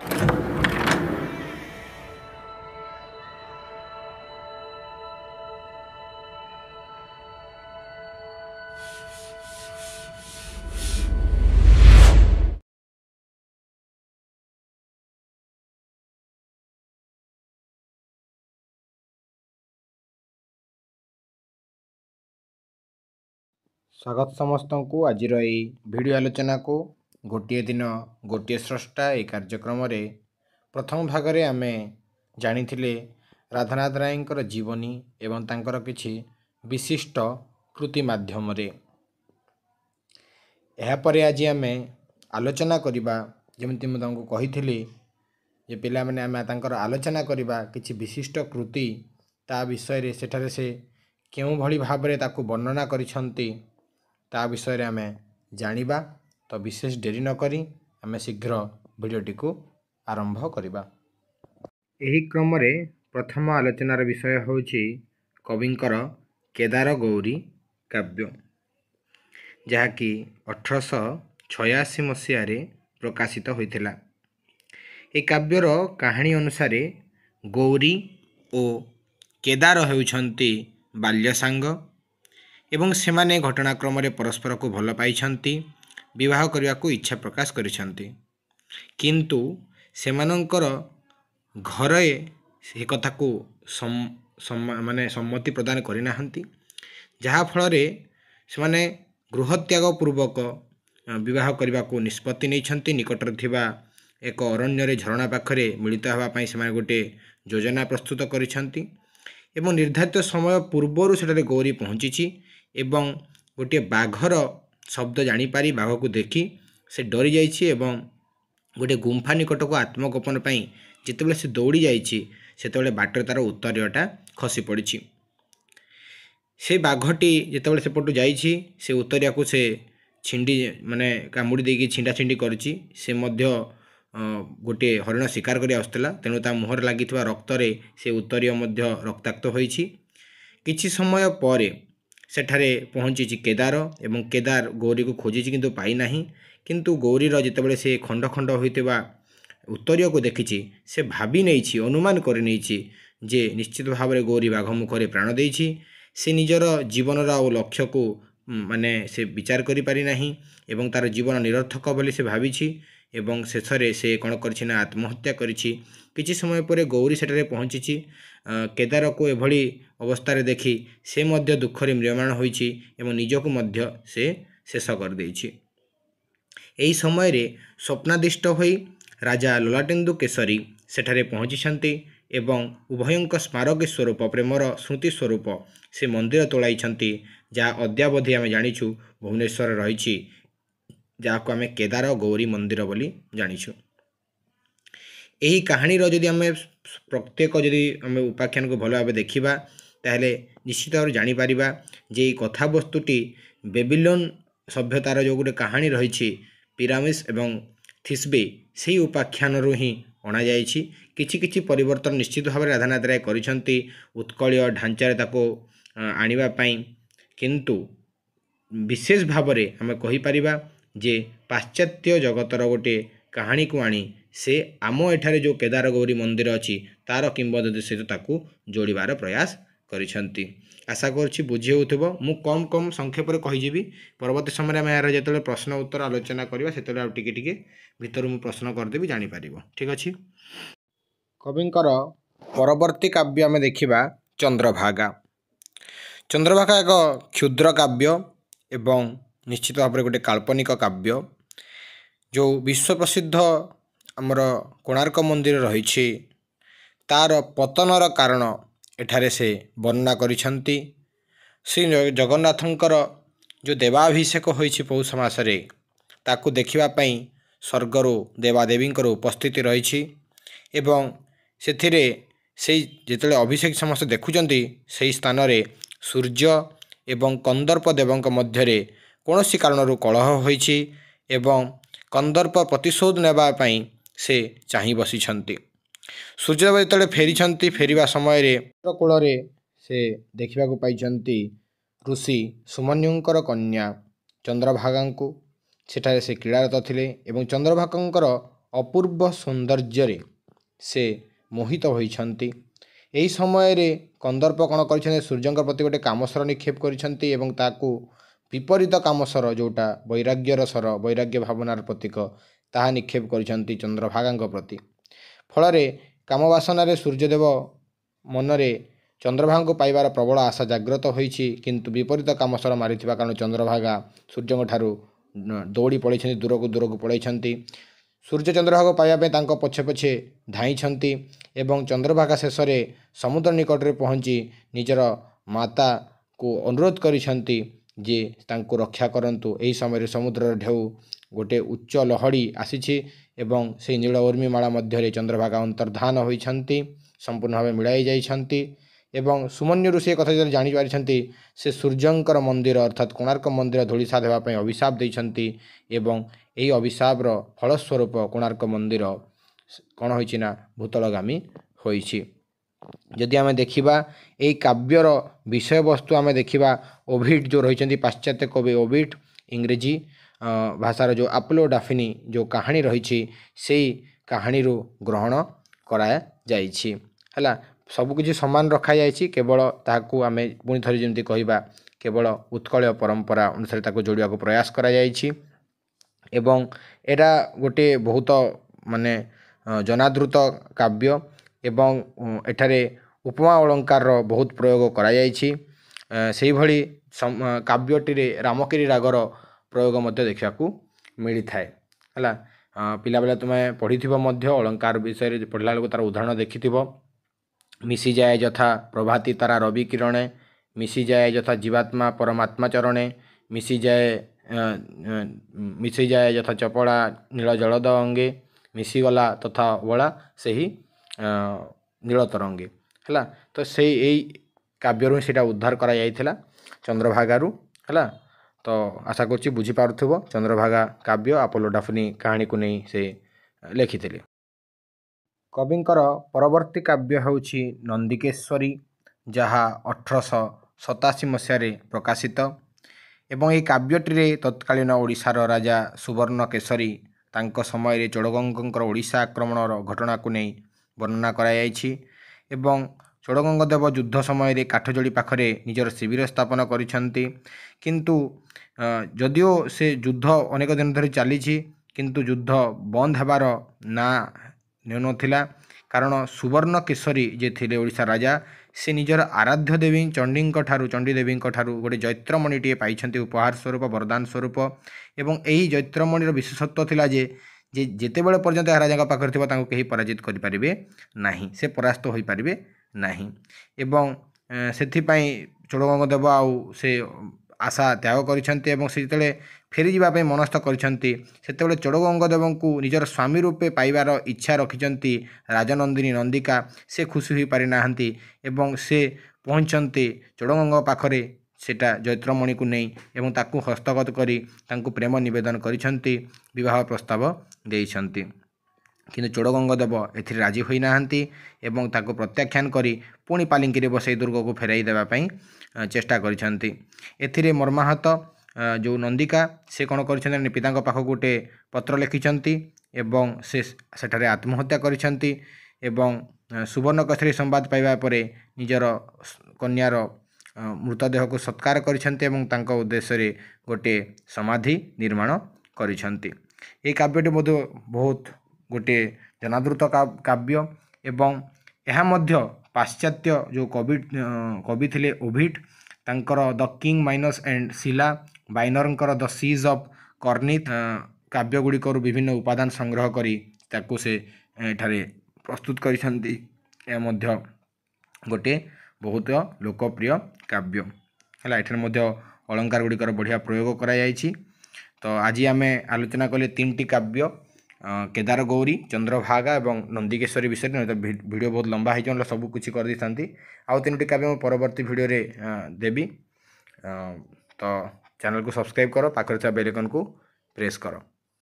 स्वागत समस्त को आज भिडियो आलोचना को गोटे दिन गोटे स्रष्टा ए कार्यक्रम प्रथम भाग में आम जानी राधानाथ राय जीवनी एवं तांकर किछि विशिष्ट कृति माध्यम यापर आज आम आलोचना करवा जमी मुझे कही जे पिला माने आम तांकर आलोचना करवा किछि विशिष्ट कृति ता विषय सेठारे से केउं भली भाबरे ताकू वर्णना करिसंती ता विषय आम जानिबा। तो विशेष डेरी न करी आम शीघ्र भिडियोटी को आरंभ करवा। एही क्रम रे प्रथम आलोचनार विषय होछि कविंकर केदार गौरी काव्य, जहाँकि 1886 मसीह प्रकाशित होइथिला। ए काव्यर कहानी अनुसार गौरी और केदार हेउछंती बाल्य सांग एवं सेमाने घटनाक्रम परस्पर को भल पाइछंती, विवाह करने को इच्छा प्रकाश करिछंती, किंतु सेमानंकर घरे से कथा को माने सम्मति प्रदान करिनाहंती, जहा फल से माने गृहत्याग पूर्वक विवाह करने को निष्पत्ति नहीं। निकटर थिबा एक अरण्य झरणा पाखरे मिलित होगापाई से गोटे योजना प्रस्तुत करिछंती एवं निर्धारित समय पूर्वर से गौरी पहुँची एवं गोटे बाघर शब्द जानीपारी बाघ को देखी से डरी जाइछि एवं गोटे गुंफा निकट को आत्मगोपन पाई जितेबाला से दौड़ी जाइछि सेतेबाला बाटर तार उत्तरीयटा खसी पड़ी। से बाघटी जितेबाला सेपटू जाइछि से उत्तरिया को से छिंडी माने कामुड़ी देकी छिंडा छिंडी करछि। से मध्य गोटे हरिण शिकार करी आसुला, तेणु ता मुहर लगी रक्त रे से उत्तरीय मध्य रक्ताक्त होइछि। किछि समय परे सेठारे पहुँची केदार एवं केदार गौरी को खोजी किंतु पाई नाही, किंतु गौरीर जितेबाला से खंड खंड होइतिबा उत्तरीय को देखिछि से भाभी नहीं अनुमान कर नहीं जे निश्चित भाव में गौरी बाघ मुखरे प्राण देइछि। से निजर जीवनर आ लक्ष्य को माने से विचार करि पारि नाही एवं तार जीवन निरर्थक बोली से भाविछि एवं शेषरे से कौन करछि ना आत्महत्या करिछि। किछि समय पर गौरी सेठारे पहुँची केदार को एभली अवस्था देखि से मध्य दुखरे म्रियमाण होइछि एवं निजको मध्य से शेष कर देइछि। एही समय रे स्वप्नादिष्ट होई राजा ललाटेन्दु केसरी सेठारे पहुँची एवं उभयंक स्मारक स्वरूप प्रेमर स्मृति स्वरूप से मंदिर तोड़ाई, जहाँ अद्यावधि आम जानिछु भुवनेश्वर रही, जहाँ को आम केदार गौरी मंदिर बोली जानिछु। यही कहानी जदि आम प्रत्येक जदि आम उपाख्यान को भल भाव देखा ताहले निश्चित भाव जापर जे कथा वस्तुटी बेबिलोन सभ्यतार जो गोटे कहानी रही पिरामिड्स एवं थिस्बे से उपाख्यान ही अणा जाइछि। किछि किछि परिवर्तन निश्चित भाव राधानाथ राय करिसंती उत्कलीय ढांचारे ताको आनिबा पई, किंतु विशेष भाव में आम कहि परिबा जे पाश्चात्य जगतर गोटे कहानी को आनी से आम एठारे जो केदार गौरी मंदिर अच्छी तार किंवदंती सहित ताकू जोड़बार प्रयास करिसंती। आशा करुछि बुझी होउथिबो। मु कम कम संक्षेप में कहिजिबी, परवर्ती समय में यार जेतेबेले प्रश्न उत्तर आलोचना करबा सेतेबेले आ टिके टिके भितर मु प्रश्न करदेबी जानि पारिबो। ठीक अछि। कविंकर परवर्ती काव्य आम देखिबा चंद्रभागा। चंद्रभागा एक क्षुद्र काव्य एवं निश्चित भाव में गोटे काल्पनिक काव्य जो विश्व प्रसिद्ध आमर कोणार्क मंदिर रही तार पतनर कारण एठारे से वर्णना करिसंती। श्री जगन्नाथंकर जो देवाभिषेक होइछि पौष मासरे ताकू देखिबा पई स्वर्गरु देवादेवींकर उपस्थिति रही एवं सेथिरे से जेतेले अभिषेक समस्त देखुचंती सेही स्थान रे सूर्य एवं कंदर्प देवंक मध्यरे कौनसी कारणरू कलह होइछि एवं कंदर्प प्रतिशोध नेबा पई से चाहि बसिछंती। सूर्यदेव जेतेले फेरिछंती फेरिबा समय रे कूल से देखा पाई ऋषि सुमन्युंकर कन्या चंद्रभागा को। सेठारे से क्रीड़ारत थिले एवं चंद्रभागांकर ଅପୂର୍ବ ସୌନ୍ଦର୍ଯ୍ୟରେ ସେ ମୋହିତ ହୋଇଛନ୍ତି। ଏହି ସମୟରେ କନ୍ଦର୍ପ କ'ଣ କରିଛନ୍ତି, ସୂର୍ଯ୍ୟଙ୍କ ପ୍ରତି ଗୋଟେ କାମସ୍ୱର ନିକ୍ଷେପ କରିଛନ୍ତି ଏବଂ ତାକୁ ବିପରୀତ କାମସ୍ୱର ଯେଉଁଟା ବୈରାଗ୍ୟର ସ୍ୱର, ବୈରାଗ୍ୟ ଭାବନାର ପ୍ରତୀକ, ତାହା ନିକ୍ଷେପ କରିଛନ୍ତି ଚନ୍ଦ୍ରଭାଗାଙ୍କ ପ୍ରତି। ଫଳରେ କାମବାସନାରେ ସୂର୍ଯ୍ୟଦେବ ମନରେ ଚନ୍ଦ୍ରଭାଗାଙ୍କୁ ପାଇବାର ପ୍ରବଳ ଆଶା ଜାଗ୍ରତ ହୋଇଛି, କିନ୍ତୁ ବିପରୀତ କାମସ୍ୱର ମାରିଥିବା କାରଣ ଚନ୍ଦ୍ରଭାଗା ସୂର୍ଯ୍ୟଙ୍କ ଠାରୁ ଦୌଡ଼ି ପଳାଇଛନ୍ତି, ଦୂରକୁ ପଳାଇଛନ୍ତି। ସୂର୍ଯ୍ୟ ଚନ୍ଦ୍ରଭାଗାକୁ ପାଇବା ପାଇଁ ତାଙ୍କ ପଛେ ପଛେ ଧାଇଁଛନ୍ତି ଏବଂ ଚନ୍ଦ୍ରଭାଗା ଶେଷରେ ସମୁଦ୍ର ନିକଟରେ ପହଞ୍ଚି ନିଜର ମାତାକୁ ଅନୁରୋଧ କରିଛନ୍ତି ଯେ ତାଙ୍କୁ ରକ୍ଷା କରନ୍ତୁ। ଏହି ସମୟରେ ସମୁଦ୍ରର ଢେଉ ଗୋଟିଏ ଉଚ୍ଚ ଲହଡ଼ି ଆସିଛି ଏବଂ ସେହି ନୀଳ ଉର୍ମିମାଳା ମଧ୍ୟରେ ଚନ୍ଦ୍ରଭାଗା ଅନ୍ତର୍ଧାନ ହୋଇଛନ୍ତି, ସମ୍ପୂର୍ଣ୍ଣ ଭାବେ ମିଳାଇ ଯାଇଛନ୍ତି। ଏବଂ ସୁମନ୍ୟୁ ଋଷି ଏ କଥା ଯେତେବେଳେ ଜାଣିପାରିଛନ୍ତି, ସେ ସୂର୍ଯ୍ୟଙ୍କର ମନ୍ଦିର ଅର୍ଥାତ୍ କୋଣାର୍କ ମନ୍ଦିର ଧୂଳିସାତ୍ ହେବା ପାଇଁ ଅଭିଶାପ ଦେଇଛନ୍ତି ଏବଂ ଏହି ଅଭିଶାପର ଫଳସ୍ୱରୂପ କୋଣାର୍କ ମନ୍ଦିର କ'ଣ ହୋଇଛି ନା ଭୂତଳଗାମୀ ହୋଇଛି। ଯଦି ଆମେ ଦେଖିବା ଏହି କାବ୍ୟର ବିଷୟବସ୍ତୁ ଆମେ ଦେଖିବା, ଓଭିଡ୍ ଯେଉଁ ରହିଛନ୍ତି ପାଶ୍ଚାତ୍ୟ କବି ଓଭିଡ୍, ଇଂରେଜୀ ଭାଷାର ଯେଉଁ ଆପୋଲୋ ଡାଫିନି ଯେଉଁ କାହାଣୀ ରହିଛି ସେଇ କାହାଣୀରୁ ଗ୍ରହଣ କରାଯାଇଛି। ହେଲା, ସବୁକିଛି ସମାନ ରଖାଯାଇଛି, କେବଳ ତାହାକୁ ଆମେ ପୁଣି ଥରେ ଯେମିତି କହିବା କେବଳ ଉତ୍କଳୀୟ ପରମ୍ପରା ଅନୁସାରେ ତାକୁ ଯୋଡ଼ିବାକୁ ପ୍ରୟାସ କରାଯାଇଛି। ଏବଂ ଏଇଟା ଗୋଟିଏ ବହୁତ ମାନେ ଜନାଦୃତ କାବ୍ୟ ଏବଂ ଏଠାରେ ଉପମା ଅଳଙ୍କାରର ବହୁତ ପ୍ରୟୋଗ କରାଯାଇଛି। ସେହିଭଳି କାବ୍ୟଟିରେ ରାମକେରି ରାଗର ପ୍ରୟୋଗ ମଧ୍ୟ ଦେଖିବାକୁ ମିଳିଥାଏ। ହେଲା, ପିଲାବେଳେ ତୁମେ ପଢ଼ିଥିବ ମଧ୍ୟ ଅଳଙ୍କାର ବିଷୟରେ ପଢ଼ିଲା ବେଳକୁ ତା'ର ଉଦାହରଣ ଦେଖିଥିବ। ମିଶିଯାଏ ଯଥା ପ୍ରଭାତୀ ତାରା ରବି କିରଣେ, ମିଶିଯାଏ ଯଥା ଜୀବାତ୍ମା ପରମାତ୍ମା ଚରଣେ, ମିଶିଯାଏ ଯଥା ଚପଳା ନୀଳ ଜଳଦ ଅଙ୍ଗେ, ମିଶିଗଲା ତଥା ଅବଳା ସେହି ନୀଳ ତରଙ୍ଗେ। ହେଲା, ତ ସେଇ ଏଇ କାବ୍ୟରୁ ସେଇଟା ଉଦ୍ଧାର କରାଯାଇଥିଲା ଚନ୍ଦ୍ରଭାଗାରୁ। ହେଲା, ତ ଆଶା କରୁଛି ବୁଝିପାରୁଥିବ ଚନ୍ଦ୍ରଭାଗା କାବ୍ୟ ଆପୋଲୋ ଡାଫନି କାହାଣୀକୁ ନେଇ ସେ ଲେଖିଥିଲେ। କବିଙ୍କର ପରବର୍ତ୍ତୀ କାବ୍ୟ ହେଉଛି ନନ୍ଦିକେଶ୍ୱରୀ, ଯାହା 1887 ମସିହାରେ ପ୍ରକାଶିତ ଏବଂ ଏହି କାବ୍ୟଟିରେ ତତ୍କାଳୀନ ଓଡ଼ିଶାର ରାଜା ସୁବର୍ଣ୍ଣକେଶରୀ ତାଙ୍କ ସମୟରେ ଚୋଡ଼ଗଙ୍ଗଙ୍କର ଓଡ଼ିଶା ଆକ୍ରମଣର ଘଟଣାକୁ ନେଇ ବର୍ଣ୍ଣନା କରାଯାଇଛି ଏବଂ ଚୋଡ଼ଗଙ୍ଗ ଦେବ ଯୁଦ୍ଧ ସମୟରେ କାଠଯୋଡ଼ି ପାଖରେ ନିଜର ଶିବିର ସ୍ଥାପନ କରିଛନ୍ତି। କିନ୍ତୁ ଯଦିଓ ସେ ଯୁଦ୍ଧ ଅନେକ ଦିନ ଧରି ଚାଲିଛି, କିନ୍ତୁ ଯୁଦ୍ଧ ବନ୍ଦ ହେବାର ନାଁ ନେଉନଥିଲା, କାରଣ ସୁବର୍ଣ୍ଣକେଶରୀ ଯେ ଥିଲେ ଓଡ଼ିଶା ରାଜା, ସେ ନିଜର ଆରାଧ୍ୟ ଦେବୀ ଚଣ୍ଡୀ ଦେବୀଙ୍କ ଠାରୁ ଗୋଟେ ଜୈତ୍ରମଣିଟିଏ ପାଇଛନ୍ତି ଉପହାର ସ୍ୱରୂପ, ବରଦାନ ସ୍ୱରୂପ। ଏବଂ ଏହି ଜୈତ୍ରମଣିର ବିଶେଷତ୍ୱ ଥିଲା ଯେ ଯେତେବେଳେ ପର୍ଯ୍ୟନ୍ତ ଏହା ରାଜାଙ୍କ ପାଖରେ ଥିବ ତାଙ୍କୁ କେହି ପରାଜିତ କରିପାରିବେ ନାହିଁ, ସେ ପରାସ୍ତ ହୋଇପାରିବେ ନାହିଁ। ଏବଂ ସେଥିପାଇଁ ଚୋଡ଼ଗଙ୍ଗ ଦେବ ଆଉ ସେ ଆଶା ତ୍ୟାଗ କରିଛନ୍ତି ଏବଂ ସେ ଯେତେବେଳେ ଫେରିଯିବା ପାଇଁ ମନସ୍ଥ କରିଛନ୍ତି, ସେତେବେଳେ ଚୋଡ଼ଗଙ୍ଗ ଦେବଙ୍କୁ ନିଜର ସ୍ୱାମୀ ରୂପେ ପାଇବାର ଇଚ୍ଛା ରଖିଛନ୍ତି ରାଜନନ୍ଦିନୀ ନନ୍ଦିକା, ସେ ଖୁସି ହୋଇପାରିନାହାନ୍ତି ଏବଂ ସେ ପହଞ୍ଚନ୍ତି ଚୋଡ଼ଗଙ୍ଗ ପାଖରେ ସେଟା ଜୈତ୍ରମଣିକୁ ନେଇ ଏବଂ ତାକୁ ହସ୍ତଗତ କରି ତାଙ୍କୁ ପ୍ରେମ ନିବେଦନ କରିଛନ୍ତି, ବିବାହ ପ୍ରସ୍ତାବ ଦେଇଛନ୍ତି। କିନ୍ତୁ ଚୋଡ଼ଗଙ୍ଗ ଦେବ ଏଥିରେ ରାଜି ହୋଇନାହାନ୍ତି ଏବଂ ତାକୁ ପ୍ରତ୍ୟାଖ୍ୟାନ କରି ପୁଣି ପାଲିଙ୍କିରେ ବସାଇ ଦୁର୍ଗକୁ ଫେରାଇ ଦେବା ପାଇଁ ଚେଷ୍ଟା କରିଛନ୍ତି। ଏଥିରେ ମର୍ମାହତ ଯେଉଁ ନନ୍ଦିକା ସେ କ'ଣ କରିଛନ୍ତି, ପିତାଙ୍କ ପାଖକୁ ଗୋଟେ ପତ୍ର ଲେଖିଛନ୍ତି ଏବଂ ସେ ସେଠାରେ ଆତ୍ମହତ୍ୟା କରିଛନ୍ତି ଏବଂ ସୁବର୍ଣ୍ଣକେଶରୀ ସମ୍ବାଦ ପାଇବା ପରେ ନିଜର କନ୍ୟାର ମୃତଦେହକୁ ସତ୍କାର କରିଛନ୍ତି ଏବଂ ତାଙ୍କ ଉଦ୍ଦେଶ୍ୟରେ ଗୋଟିଏ ସମାଧି ନିର୍ମାଣ କରିଛନ୍ତି। ଏହି କାବ୍ୟଟି ମଧ୍ୟ ବହୁତ ଗୋଟିଏ ଜନାଦୃତ କାବ୍ୟ ଏବଂ ଏହା ମଧ୍ୟ ପାଶ୍ଚାତ୍ୟ ଯେଉଁ କବି ଥିଲେ ଓଭିଡ୍, ତାଙ୍କର the king Minos and Scylla, ବାଇନରଙ୍କର ଦ ସିଜ୍ ଅଫ୍ କର୍ଣ୍ଣିଥ୍ କାବ୍ୟଗୁଡ଼ିକରୁ ବିଭିନ୍ନ ଉପାଦାନ ସଂଗ୍ରହ କରି ତାକୁ ସେ ଏଠାରେ ପ୍ରସ୍ତୁତ କରିଛନ୍ତି। ଏହା ମଧ୍ୟ ଗୋଟିଏ ବହୁତ ଲୋକପ୍ରିୟ କାବ୍ୟ। ହେଲା, ଏଠାରେ ମଧ୍ୟ ଅଳଙ୍କାର ଗୁଡ଼ିକର ବଢ଼ିଆ ପ୍ରୟୋଗ କରାଯାଇଛି। ତ ଆଜି ଆମେ ଆଲୋଚନା କଲେ ତିନିଟି କାବ୍ୟ, କେଦାରଗୌରୀ, ଚନ୍ଦ୍ରଭାଗା ଏବଂ ନନ୍ଦିକେଶ୍ୱରୀ ବିଷୟରେ। ଭିଡ଼ିଓ ବହୁତ ଲମ୍ବା ହେଇଯିବ, ନହେଲେ ସବୁ କିଛି କରିଦେଇଥାନ୍ତି। ଆଉ ତିନୋଟି କାବ୍ୟ ମୁଁ ପରବର୍ତ୍ତୀ ଭିଡ଼ିଓରେ ଦେବି। ତ ଚ୍ୟାନେଲକୁ ସବସ୍କ୍ରାଇବ୍ କର, ପାଖରେ ଥିବା ବେଲ୍ ଆଇକନ୍କୁ ପ୍ରେସ୍ କର।